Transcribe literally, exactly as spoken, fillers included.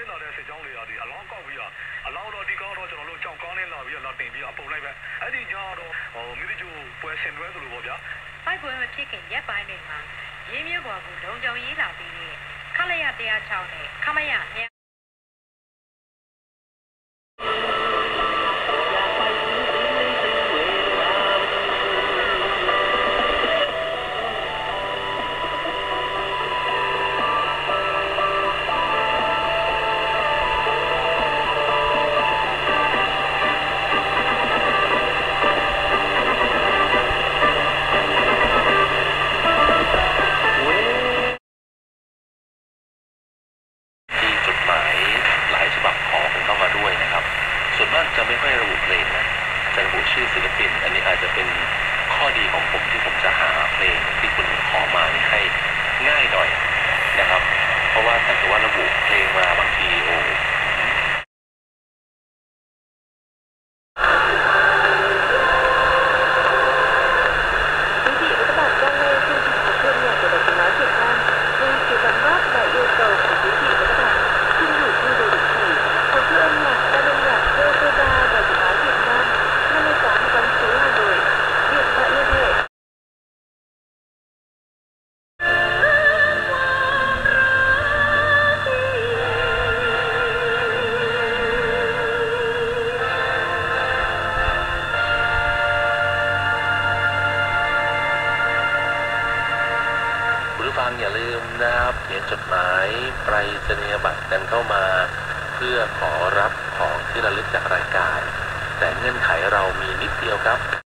စစ်လာတဲ့စစ်ကြောင်းတွေကဒီအလောင်းကောက်ပြီးတော့အလောင်းတော့ဒီကောက်တော့ကျွန်တော်တို့ကြောက်ကောင်းလေးလာပြီးတော့လာတင်ပြီးအပုံလိုက်ပဲအဲ့ဒီညတော့ဟိုမိသူပွဲဆင်တွဲဆိုလို့ပေါ့ဗျာဖိုက်ပွဲမဖြစ်ခင်ရက်ပိုင်းတွေမှာရင်းမြစ်ပေါ်ကလုံခြုံရေးလာပြီးတဲ့ခလရone oh sixနဲ့ခမရ၂ส่วนมากจะไม่ค่อยระบุเพลงนะจะระบุชื่อศิลปินอันนี้อาจจะเป็นข้อดีของผมที่ผมจะหาเพลงที่คุณขอมาให้ง่ายหน่อยนะครับเพราะว่าถ้าเกิดว่าระบุเพลงมาบางทีโอ้ฟังอย่าลืมนะครับเขียนจดหมายไปรษณียบัตรกันเข้ามาเพื่อขอรับของที่ระลึกจากรายการแต่เงื่อนไขเรามีนิดเดียวครับ